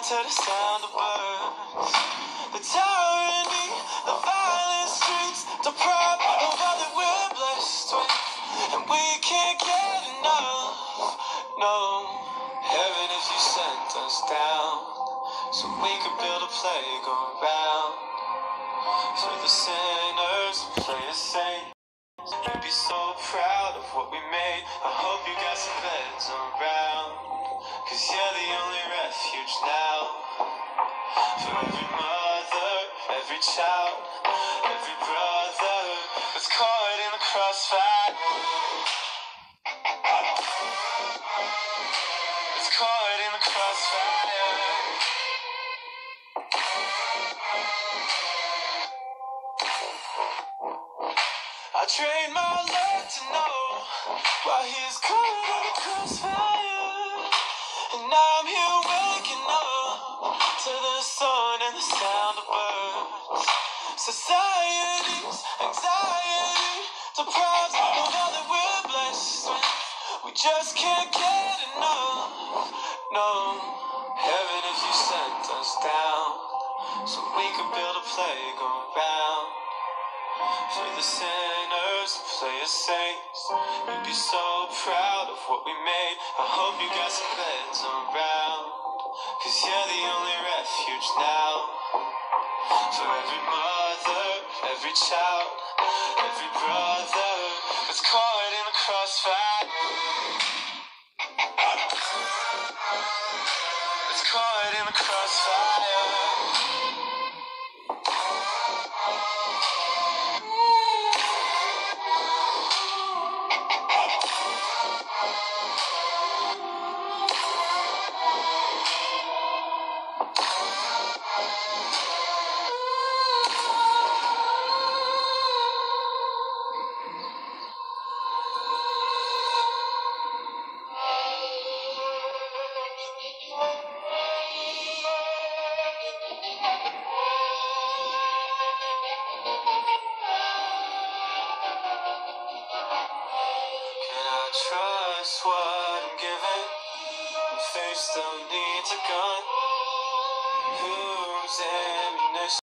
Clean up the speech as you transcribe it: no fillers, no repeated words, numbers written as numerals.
to the sound of birds. The tyranny, the violent streets, deprived of all that we're blessed with, and we can't get enough. No, heaven, if you sent us down, so we could build a playground for the sinners, play the saints. You'd be so proud of what we made. I hope you got some beds around, 'cause you're the only refuge now. For every mother, every child, every brother that's caught in the crossfire. It's caught in the crossfire. I trained my Lord to know while he's caught in the crossfire. And now I'm here waking up to the sun and the sound of birds. Society's anxiety deprives of all that we're blessed with. We just can't get enough. No, heaven, if you sent us down, so we could build a playground for the sinners, play as saints. You'd be so proud of what we made. I hope you got some beds around, 'cause you're the only refuge now. For every mother, every child, every brother that's caught in the crossfire. It's caught in the crossfire. Trust what I'm given. Faith still needs a gun. Who's ammunition?